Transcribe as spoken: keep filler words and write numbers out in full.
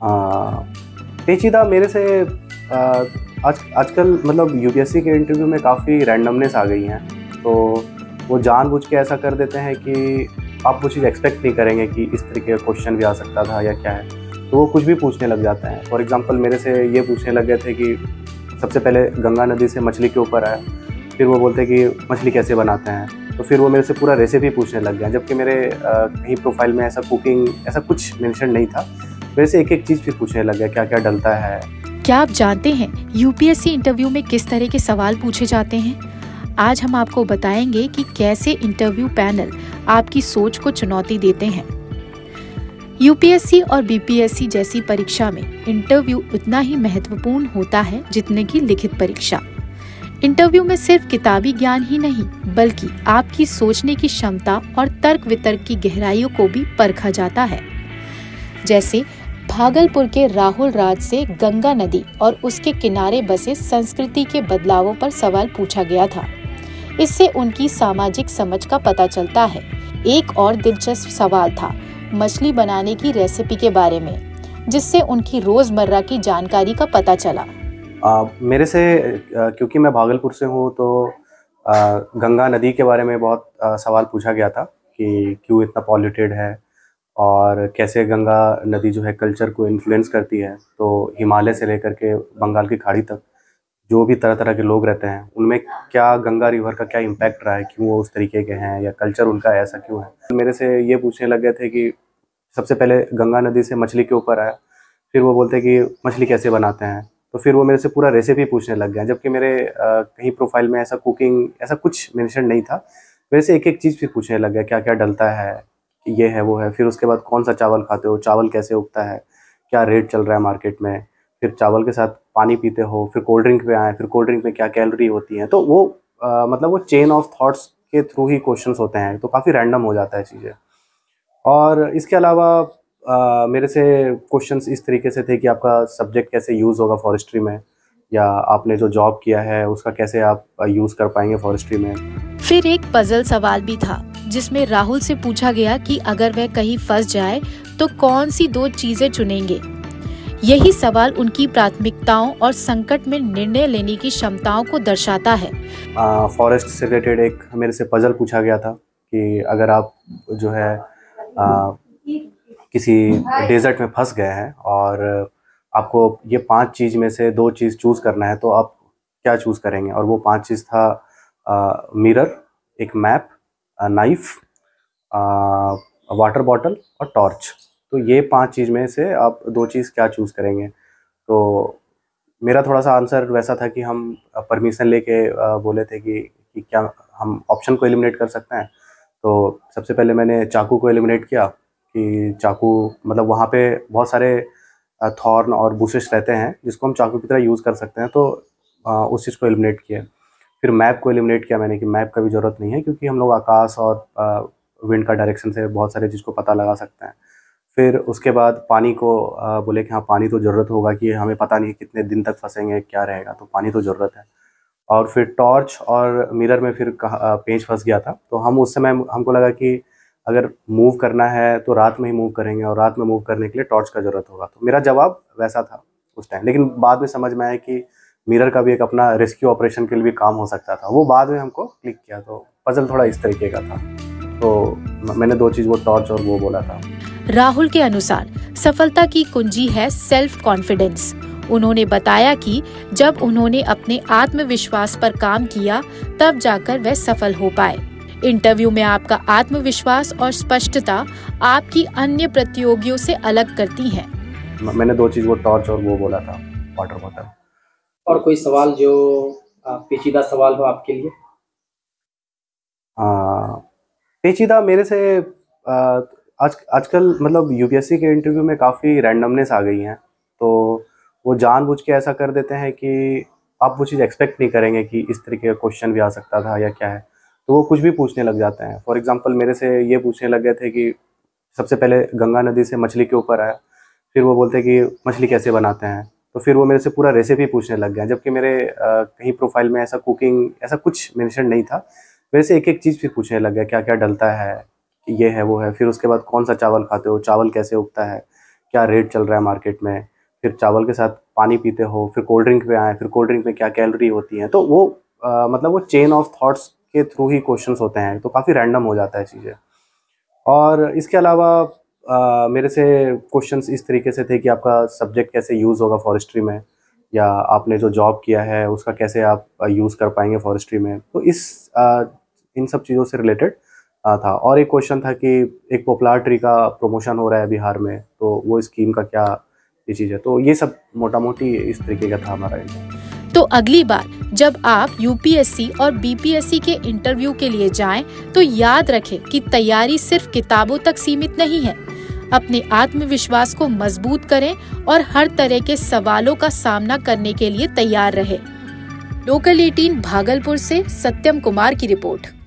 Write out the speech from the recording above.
हाँ, पेचीदा मेरे से अ, आज आजकल मतलब यूपीएससी के इंटरव्यू में काफ़ी रैंडमनेस आ गई हैं। तो वो जानबूझ के ऐसा कर देते हैं कि आप वो चीज़ एक्सपेक्ट नहीं करेंगे कि इस तरीके का क्वेश्चन भी आ सकता था या क्या है। तो वो कुछ भी पूछने लग जाते हैं। फॉर एग्ज़ाम्पल मेरे से ये पूछने लग गए थे कि सबसे पहले गंगा नदी से मछली क्यों ऊपर आया? फिर वो बोलते हैं कि मछली कैसे बनाते हैं? तो फिर वो मेरे से पूरा रेसिपी पूछने लग गए हैं, जबकि मेरे अ, कहीं प्रोफ़ाइल में ऐसा कुकिंग ऐसा कुछ मेंशन नहीं था। मेरे से एक-एक चीज़ फिर पूछने लग गए, क्या-क्या डलता है? क्या आप जानते हैं यूपीएससी इंटरव्यू में किस तरह के सवाल पूछे जाते हैं? आज हम आपको बताएंगे कि कैसे इंटरव्यू पैनल आपकी सोच को चुनौती देते हैं। यूपीएससी और बीपीएससी जैसी परीक्षा में इंटरव्यू उतना ही महत्वपूर्ण होता है जितने की लिखित परीक्षा। इंटरव्यू में सिर्फ किताबी ज्ञान ही नहीं, बल्कि आपकी सोचने की क्षमता और तर्क वितर्क की गहराइयों को भी परखा जाता है। जैसे भागलपुर के राहुल राज से गंगा नदी और उसके किनारे बसे संस्कृति के बदलावों पर सवाल पूछा गया था। इससे उनकी सामाजिक समझ का पता चलता है। एक और दिलचस्प सवाल था मछली बनाने की रेसिपी के बारे में, जिससे उनकी रोजमर्रा की जानकारी का पता चला। आ, मेरे से आ, क्योंकि मैं भागलपुर से हूँ तो आ, गंगा नदी के बारे में बहुत आ, सवाल पूछा गया था कि क्यों इतना पॉल्यूटेड है और कैसे गंगा नदी जो है कल्चर को इन्फ्लुएंस करती है। तो हिमालय से लेकर के बंगाल की खाड़ी तक जो भी तरह तरह के लोग रहते हैं उनमें क्या गंगा रिवर का क्या इम्पैक्ट रहा है, क्यों वो उस तरीके के हैं या कल्चर उनका ऐसा क्यों है। मेरे से ये पूछने लग गए थे कि सबसे पहले गंगा नदी से मछली के ऊपर आया, फिर वो बोलते कि मछली कैसे बनाते हैं। तो फिर वो मेरे से पूरा रेसिपी पूछने लग गए, जबकि मेरे आ, कहीं प्रोफाइल में ऐसा कुकिंग ऐसा कुछ मेंशन नहीं था। मेरे से एक एक चीज़ फिर पूछने लग गए, क्या क्या डलता है, ये है वो है। फिर उसके बाद कौन सा चावल खाते हो, चावल कैसे उगता है, क्या रेट चल रहा है मार्केट में। फिर चावल के साथ पानी पीते हो, फिर कोल्ड ड्रिंक पे आए, फिर कोल्ड ड्रिंक में क्या कैलोरी होती है। तो वो आ, मतलब वो चेन ऑफ थॉट्स के थ्रू ही क्वेश्चंस होते हैं, तो काफ़ी रैंडम हो जाता है चीज़ें। और इसके अलावा आ, मेरे से क्वेश्चंस इस तरीके से थे कि आपका सब्जेक्ट कैसे यूज़ होगा फॉरेस्ट्री में, या आपने जो जॉब किया है उसका कैसे आप यूज़ कर पाएंगे फॉरेस्ट्री में। फिर एक पजल सवाल भी था जिसमें राहुल से पूछा गया कि अगर वह कहीं फंस जाए तो कौन सी दो चीजें चुनेंगे। यही सवाल उनकी प्राथमिकताओं और संकट में निर्णय लेने की क्षमताओं को दर्शाता है। फॉरेस्ट से रिलेटेड एक मेरे से पजल पूछा गया था कि अगर आप जो है आ, किसी डेजर्ट में फंस गए हैं और आपको ये पांच चीज़ में से दो चीज़ चूज़ करना है, तो आप क्या चूज़ करेंगे। और वो पांच चीज़ था मिरर, एक मैप, नाइफ, वाटर बॉटल और टॉर्च। तो ये पांच चीज़ में से आप दो चीज़ क्या चूज़ करेंगे। तो मेरा थोड़ा सा आंसर वैसा था कि हम परमिशन लेके आ, बोले थे कि, कि क्या हम ऑप्शन को एलिमिनेट कर सकते हैं। तो सबसे पहले मैंने चाकू को एलिमिनेट किया कि चाकू मतलब वहाँ पे बहुत सारे थॉर्न और बुशेस रहते हैं जिसको हम चाकू की तरह यूज़ कर सकते हैं। तो आ, उस चीज़ को एलिमिनेट किया। फिर मैप को एलिमिनेट किया मैंने कि मैप का भी ज़रूरत नहीं है, क्योंकि हम लोग आकाश और विंड का डायरेक्शन से बहुत सारे चीज़ को पता लगा सकते हैं। फिर उसके बाद पानी को आ, बोले कि हाँ पानी तो ज़रूरत होगा, कि हमें पता नहीं कितने दिन तक फंसेंगे, क्या रहेगा, तो पानी तो ज़रूरत है। और फिर टॉर्च और मिरर में फिर कहा पेंच फंस गया था। तो हम उस समय हमको लगा कि अगर मूव करना है तो रात में ही मूव करेंगे, और रात में मूव करने के लिए टॉर्च का ज़रूरत होगा। तो मेरा जवाब वैसा था उस टाइम, लेकिन बाद में समझ में आया कि मिरर का भी एक अपना रेस्क्यू ऑपरेशन के लिए भी काम हो सकता था। वो बाद में हमको क्लिक किया। तो पजल थोड़ा इस तरीके का था। तो मैंने दो चीज़, वो टॉर्च और वो बोला था। राहुल के अनुसार सफलता की कुंजी है सेल्फ कॉन्फिडेंस। उन्होंने बताया कि जब उन्होंने अपने आत्मविश्वास पर काम किया तब जाकर वह सफल हो पाए। इंटरव्यू में आपका आत्मविश्वास और स्पष्टता आपकी अन्य प्रतियोगियों से अलग करती हैं। मैंने दो चीज़, वो टॉर्च और वो बोला था, वाटर बॉटल। और कोई सवाल जो पेचीदा सवाल हो आपके लिए? आ, पेचीदा मेरे से आ, आज आजकल मतलब यूपीएससी के इंटरव्यू में काफ़ी रैंडमनेस आ गई हैं। तो वो जानबूझ के ऐसा कर देते हैं कि आप वो चीज़ एक्सपेक्ट नहीं करेंगे कि इस तरीके का क्वेश्चन भी आ सकता था या क्या है। तो वो कुछ भी पूछने लग जाते हैं। फॉर एग्जांपल मेरे से ये पूछने लग गए थे कि सबसे पहले गंगा नदी से मछली के ऊपर आया, फिर वो बोलते कि मछली कैसे बनाते हैं। तो फिर वो मेरे से पूरा रेसिपी पूछने लग गए, जबकि मेरे आ, कहीं प्रोफाइल में ऐसा कुकिंग ऐसा कुछ मेंशन नहीं था। मेरे से एक एक चीज़ फिर पूछने लग गए, क्या क्या डलता है, ये है वो है। फिर उसके बाद कौन सा चावल खाते हो, चावल कैसे उगता है, क्या रेट चल रहा है मार्केट में, फिर चावल के साथ पानी पीते हो, फिर कोल्ड ड्रिंक पे आए, फिर कोल्ड ड्रिंक में क्या कैलोरी होती है। तो वो आ, मतलब वो चेन ऑफ थॉट्स के थ्रू ही क्वेश्चंस होते हैं, तो काफ़ी रैंडम हो जाता है चीज़ें। और इसके अलावा आ, मेरे से क्वेश्चंस इस तरीके से थे कि आपका सब्जेक्ट कैसे यूज़ होगा फॉरेस्ट्री में, या आपने जो जॉब किया है उसका कैसे आप यूज़ कर पाएंगे फॉरेस्ट्री में। तो इस आ, इन सब चीज़ों से रिलेटेड था। और एक क्वेश्चन था कि एक पॉपुलर ट्री का प्रमोशन हो रहा है बिहार में, तो वो स्कीम का क्या ये चीज़ है। तो ये सब मोटा मोटी इस तरीके का था हमारा। तो अगली बार जब आप यूपीएससी और बीपीएससी के इंटरव्यू के लिए जाएं, तो याद रखें कि तैयारी सिर्फ किताबों तक सीमित नहीं है। अपने आत्मविश्वास को मजबूत करें और हर तरह के सवालों का सामना करने के लिए तैयार रहें। लोकल अठारह भागलपुर से सत्यम कुमार की रिपोर्ट।